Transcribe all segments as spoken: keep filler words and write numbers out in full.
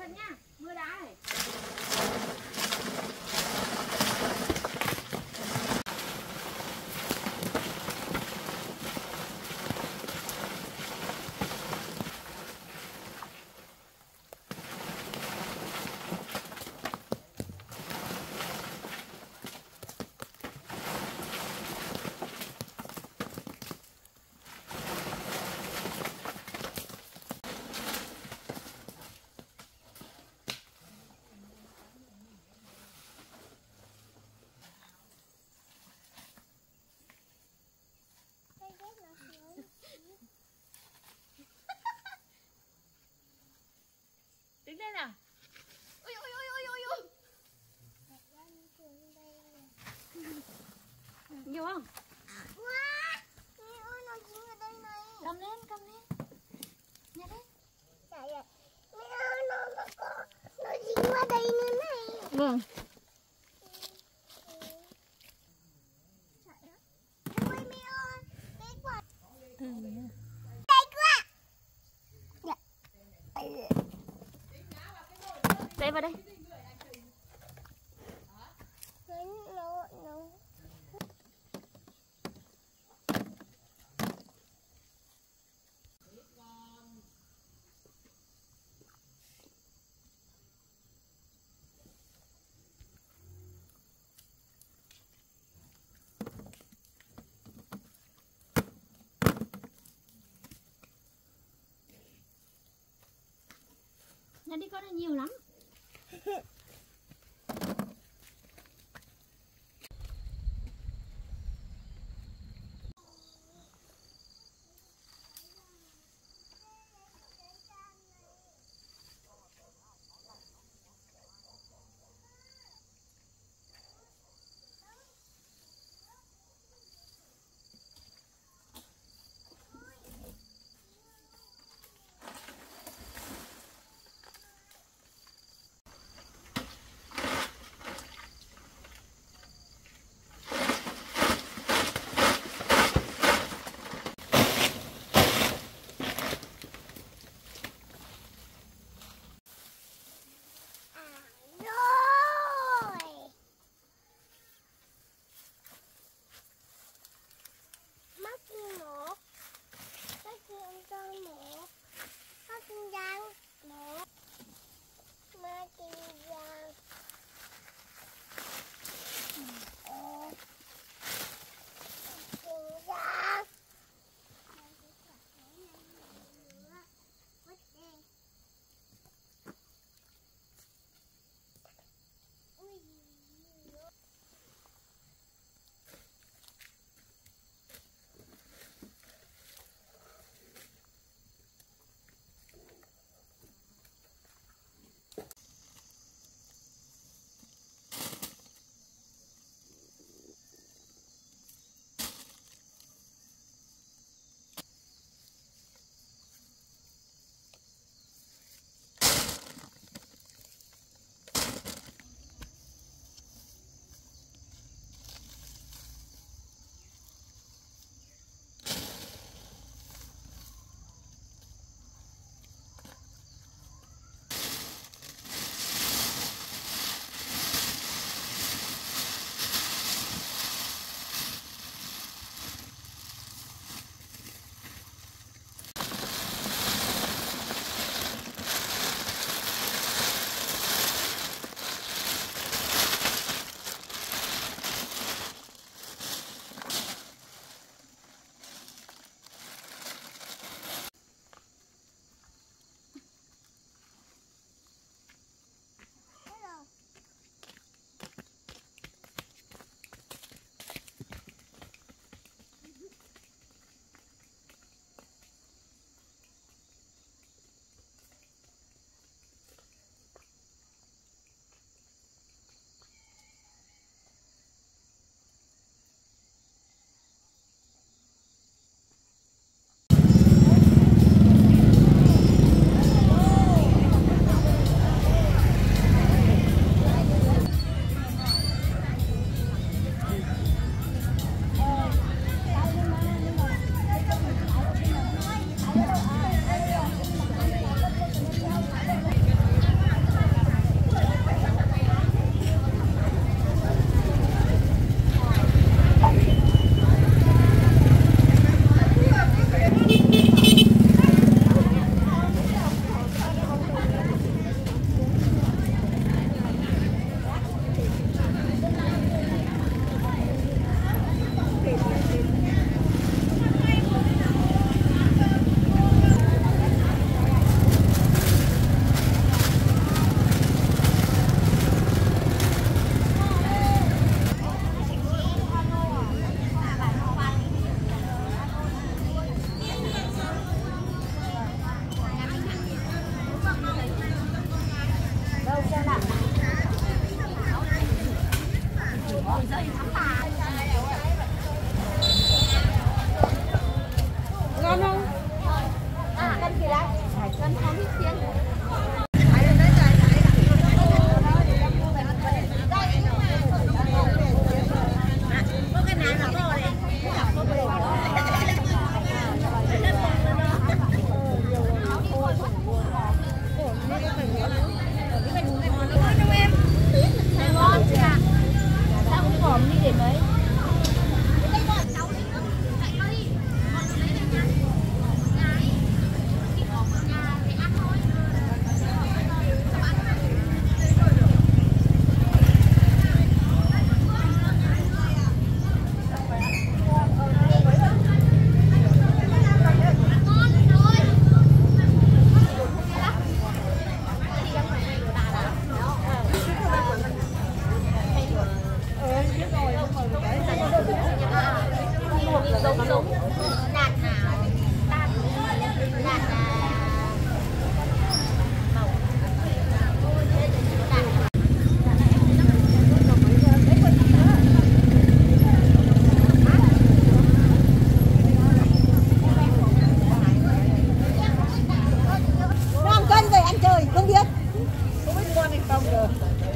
cẩn nha, mưa đá này. Đứng lên nào. Ui ui ui ui ui ui. Nhiều không? Wow, nó dính ở đây này. Cầm lên, cầm lên. Nhặt lên. Trời ơi, mẹ ơi, nó, nó, có, nó dính vào đây nữa này. Vâng. Trời ơi. Ui mẹ ơi, cái quả. Từ nhá. Cái quả. Dạ. Đây vào đây. Cái nó, nó. Nhặt đi con, là nhiều lắm.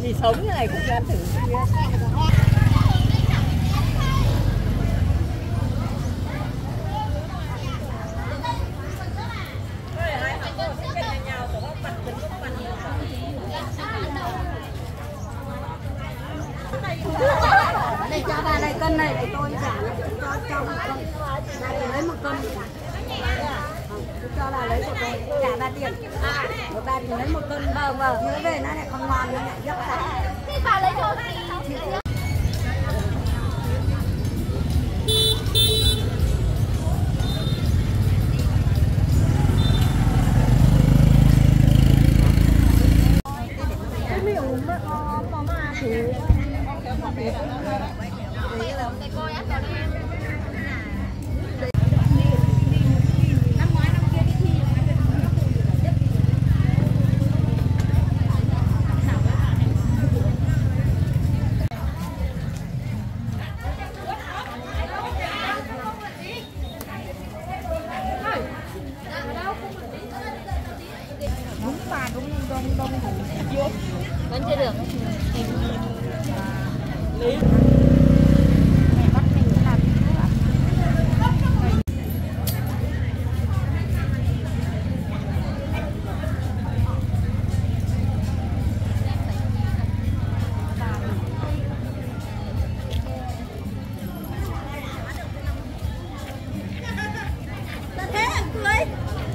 Mì sống như này cũng cho ăn thử. Đây cho ba đây cân này để tôi trả cho cho một cân. Bà chỉ lấy một cân. Cho bà lấy cho tôi trả ba tiền. Một bà chỉ lấy một cân. Vâng vâng. Nhớ về nó lại không ngon nó lại rất là. Thế bà lấy cho chị. Vẫn chưa được. Lý. Mày bắt mình làm gì nữa? Ta thế à cười.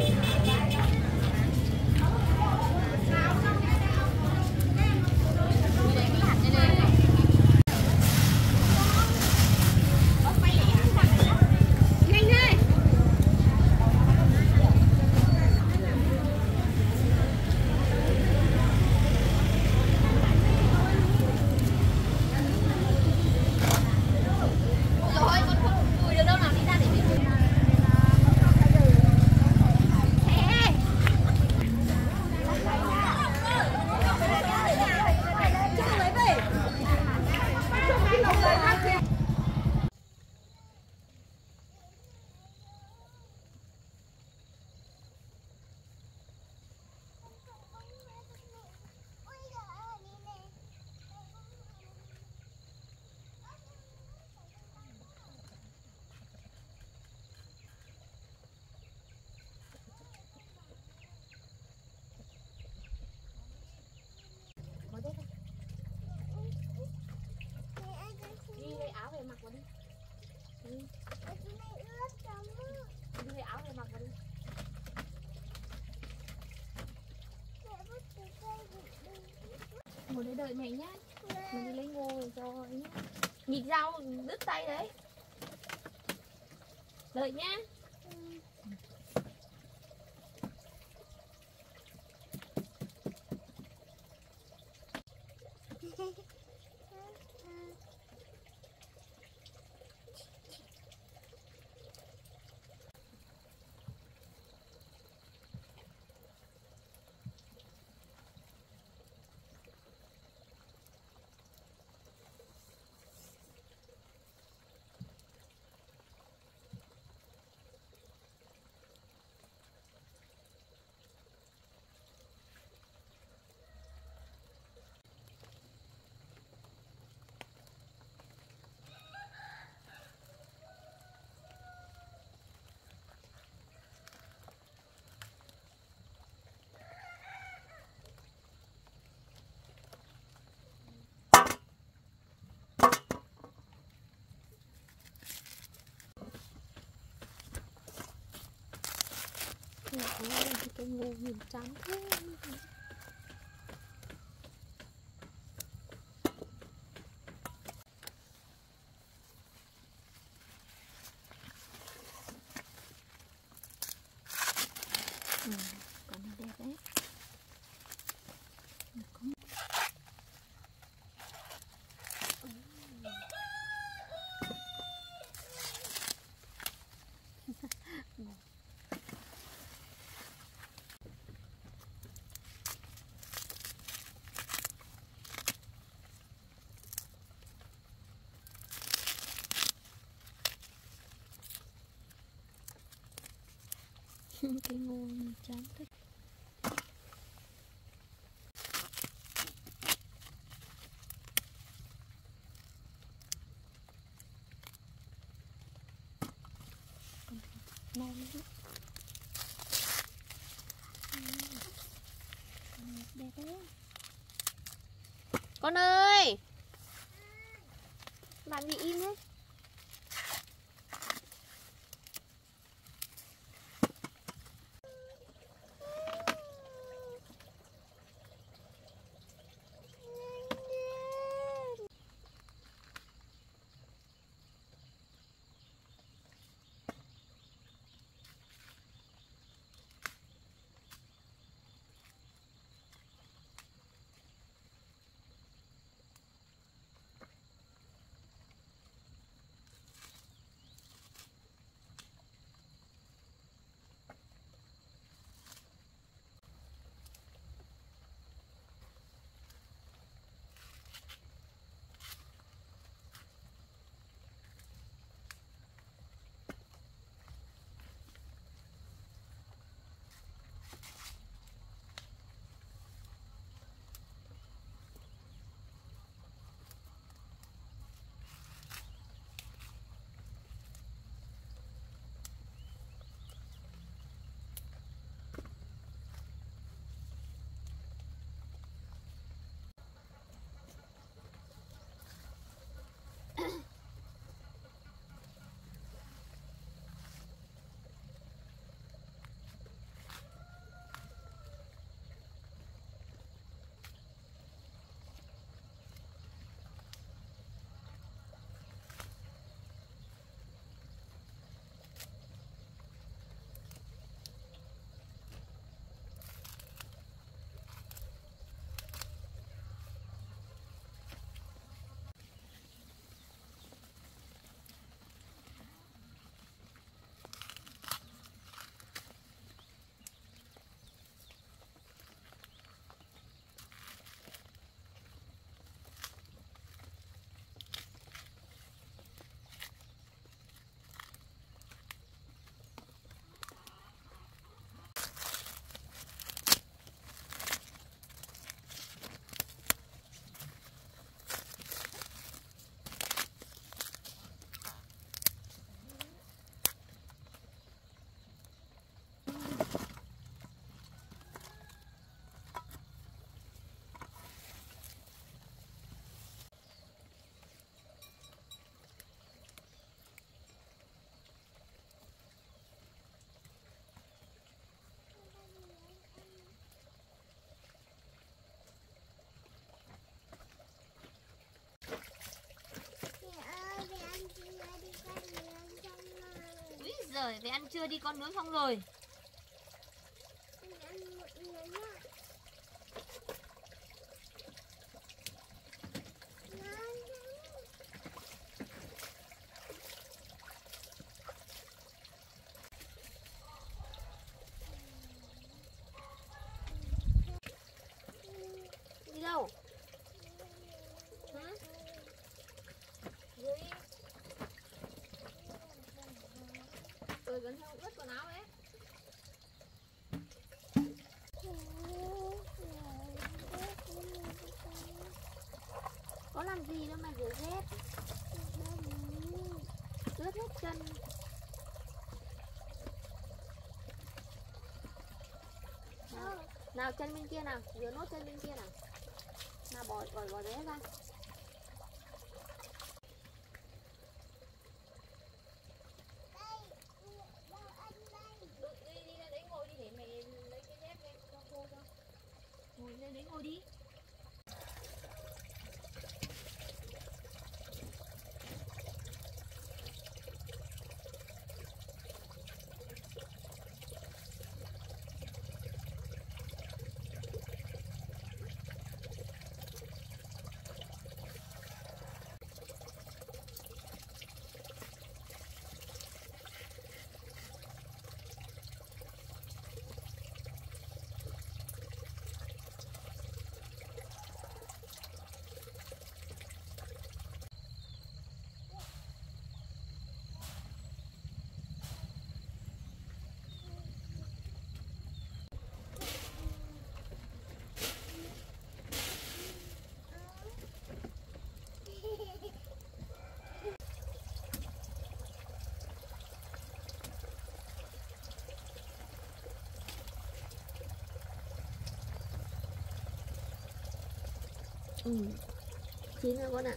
Đi lấy áo về mặc vào đi. Đi. Đi lấy áo về mặc vào đi. Ngồi đây đợi mẹ nhá. Mình đi lấy ngô cho nhá. Nhịp rau đứt tay đấy. Đợi nhá. Cái ngô nhìn chán thế. Ừ, còn đẹp đấy. Không. Cái ngô chán thích. Đẹp thế. Con ơi, làm gì im thế? Rồi, về ăn trưa đi, con nướng xong rồi. Đi đâu? Hả? Dưới đi. Rồi gần theo ướt quần áo ấy. Có làm gì đâu mà rửa dép. Ướt hết chân. Nào, nào chân bên kia nào, rửa nốt chân bên kia nào. Nào bỏ bỏ bỏ dép ra. Ngồi lên đấy ngồi đi. Ừ. Chín rồi con ạ.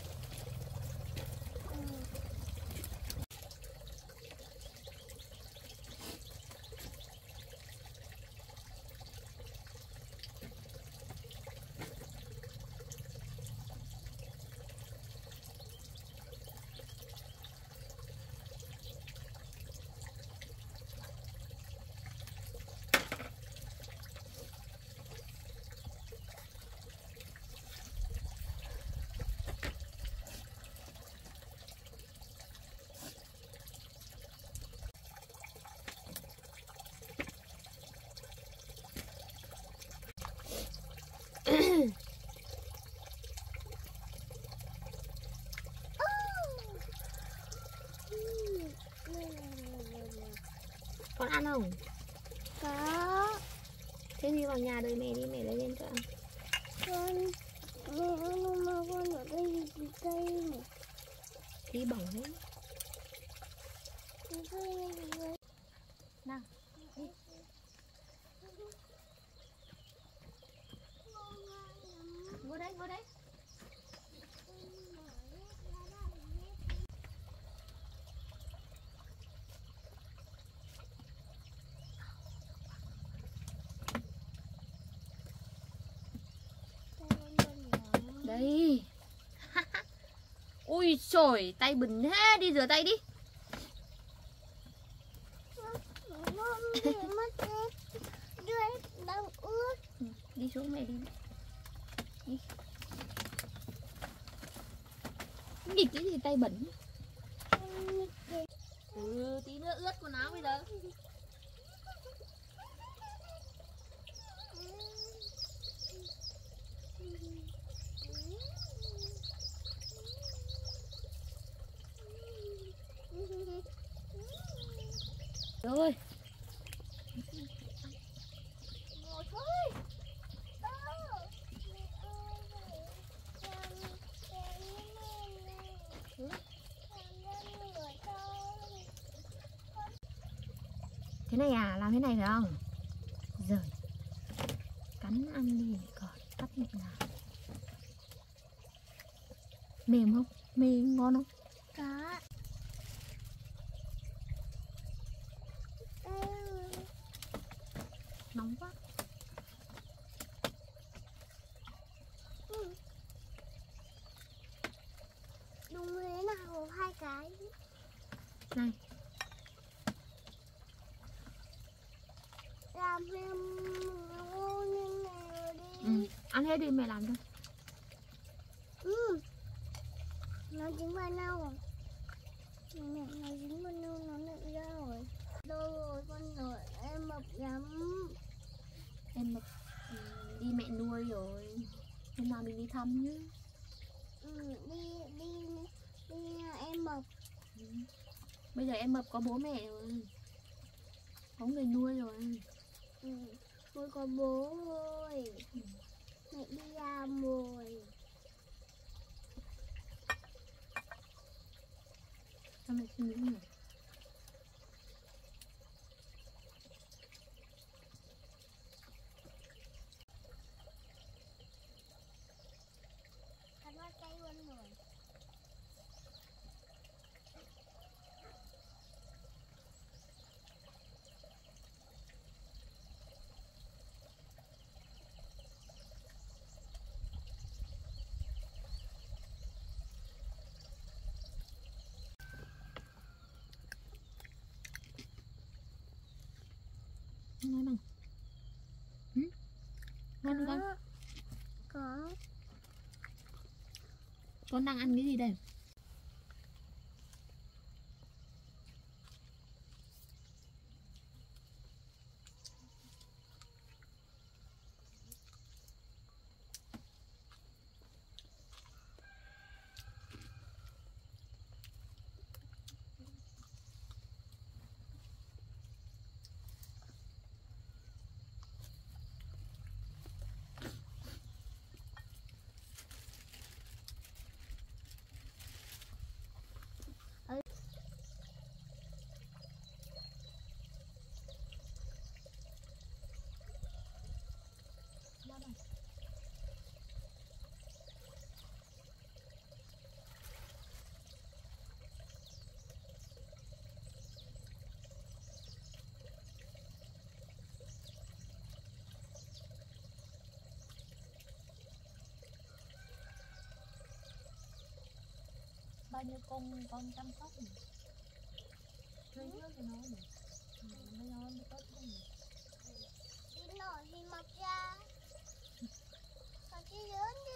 Con ăn không? Có. Thế thì vào nhà đợi mẹ đi, mẹ lấy lên cho ăn. Con mẹ ăn mà con ở đây thì cây này. Tí bỏng đấy. Nào, đi. Ngồi đây, ngồi đây. Đây. Ui trời, tay bẩn thế, đi rửa tay đi. Ừ, đi xuống mẹ đi. Đi. Nghịch cái gì tay bẩn. Ừ, tí nữa ướt quần áo bây giờ. Rồi. Ngồi thôi. Thế này à, làm thế này phải không? Rồi. Cắn ăn đi còn cắt như thế nào? Mềm không? Mềm ngon không? Có. Nóng quá. Ừ. Đúng thế nào hai cái. Này. Làm em ngon như nào đi. Ừ, ăn hết đi mẹ làm cho. Ừ. Nó dính vào nhau. Mẹ nó dính vào nhau nó lại ra rồi. Đâu rồi con rồi em mập lắm. Em mập ừ, đi mẹ nuôi rồi. Hôm nào mình đi thăm nhé. Ừ, đi đi đi nhà em mập. Ừ. Bây giờ em mập có bố mẹ rồi. Có người nuôi rồi. Ừ, tôi có bố rồi. Ừ. Mẹ đi làm rồi. Sao mẹ suy nghĩ nhỉ? Cắt mất cây luôn rồi. Ngon không? Ừ? Ngon không con? Có. Con đang ăn cái gì đây? bao nhiêu con con chăm sóc nhỉ? Thuê nhớ cho nó nhỉ? Nó nó nó tốt không nhỉ? Thì nổi thì mặc ra. Còn chứ lớn